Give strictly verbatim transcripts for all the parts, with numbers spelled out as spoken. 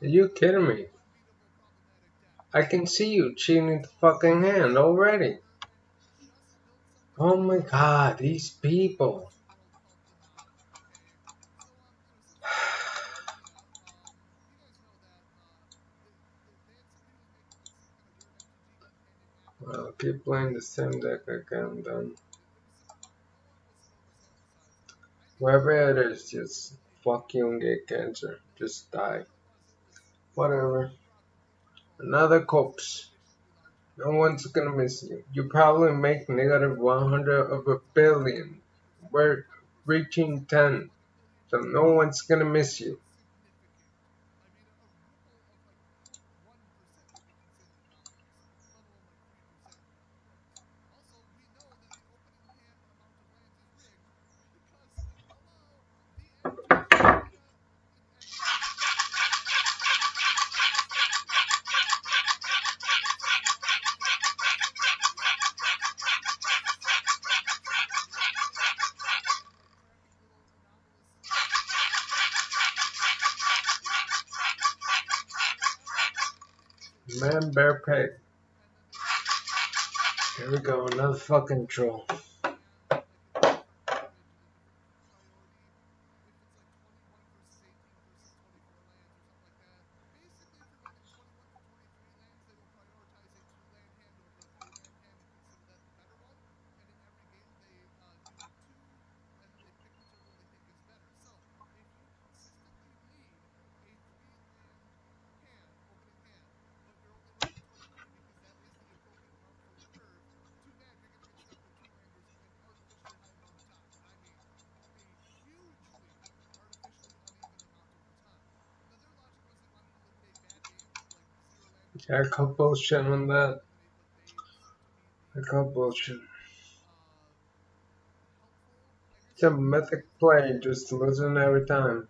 Are you kidding me? I can see you cheating the fucking hand already. Oh my god, these people. Well, keep playing the same deck again then. Whoever it is, just fuck you and get cancer. Just die. Whatever. Another corpse. No one's gonna miss you. You probably make negative one hundred of a billion. We're reaching ten. So no one's gonna miss you. Man, bear pig. Here we go, another fucking troll. Yeah, I call bullshit on that. I call bullshit. It's a mythic play, just losing every time.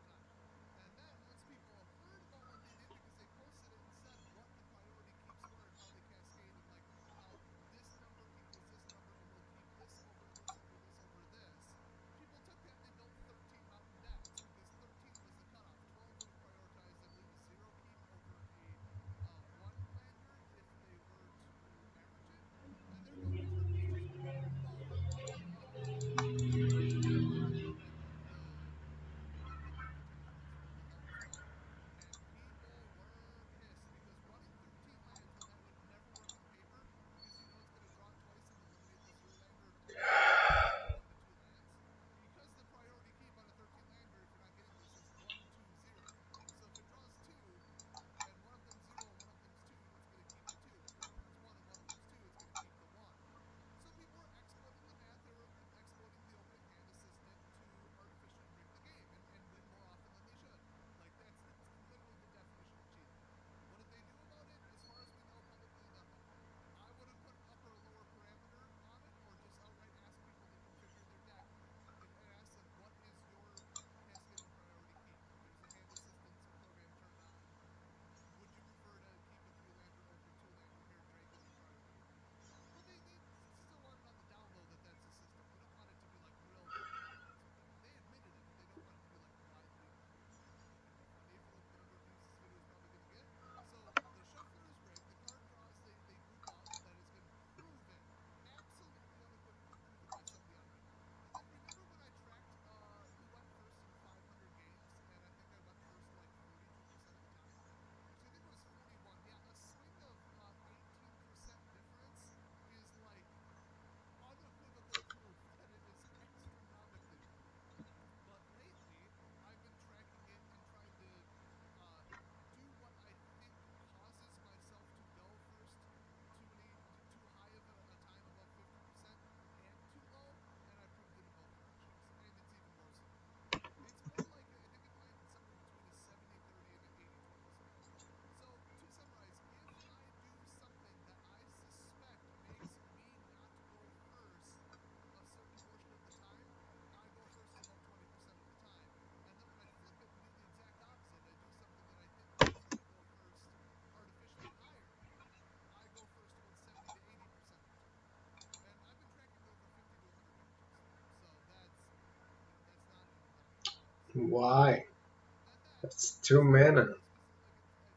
Why? That's two mana.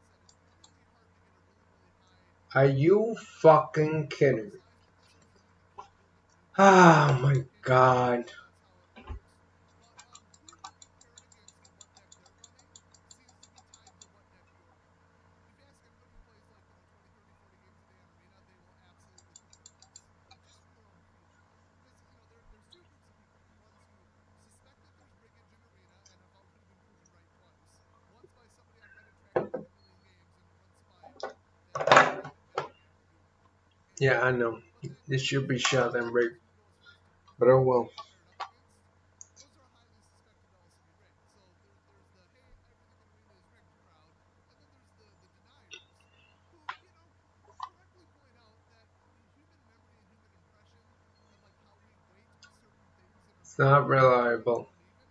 Are you fucking kidding me? Oh my god. Yeah, I know. This should be shot and raped. But oh well. It's not reliable.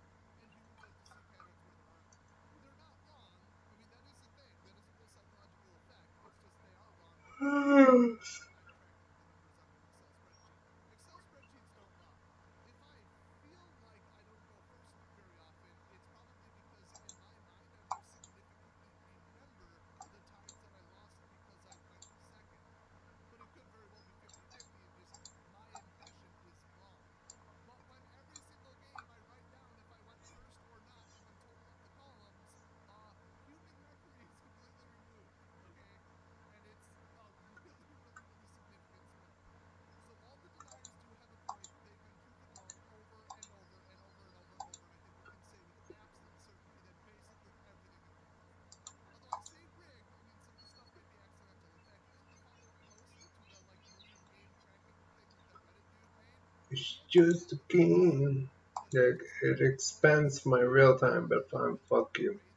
It's just a game. Like, it expands my real time, but fine, fuck you.